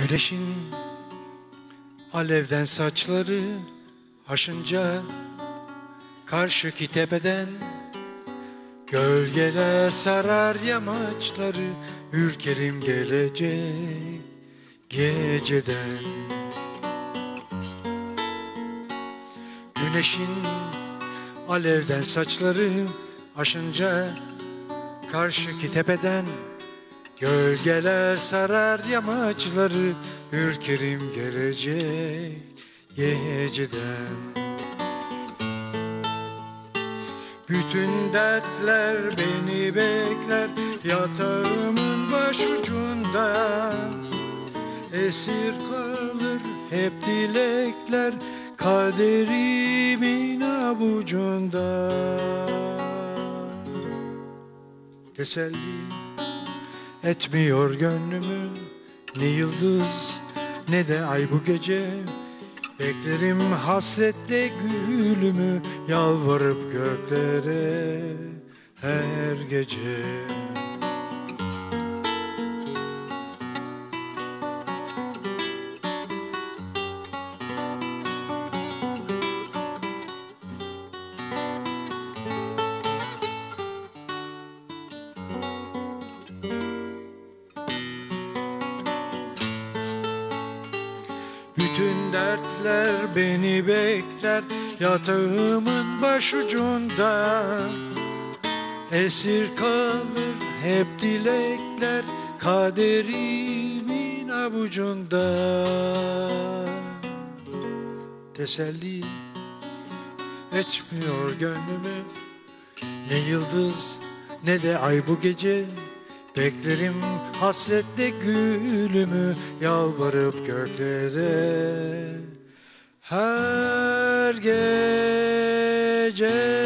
Güneşin alevden saçları aşınca karşıki tepeden gölgeler sarar yamaçları, ürkerim gelecek geceden. Güneşin alevden saçları aşınca karşıki tepeden gölgeler sarar yamaçları, ürkerim gelecek geceden. Bütün dertler beni bekler yatağımın başucunda, esir kalır hep dilekler kaderimin avucunda. Teselli etmiyor gönlümü ne yıldız ne de ay bu gece, beklerim hasretle gülümü yalvarıp göklere her gece. Bütün dertler beni bekler yatağımın başucunda, esir kalır hep dilekler kaderimin avucunda. Teselli etmiyor gönlümü ne yıldız ne de ay bu gece, beklerim hasretle gülümü yalvarıp göklere her gece.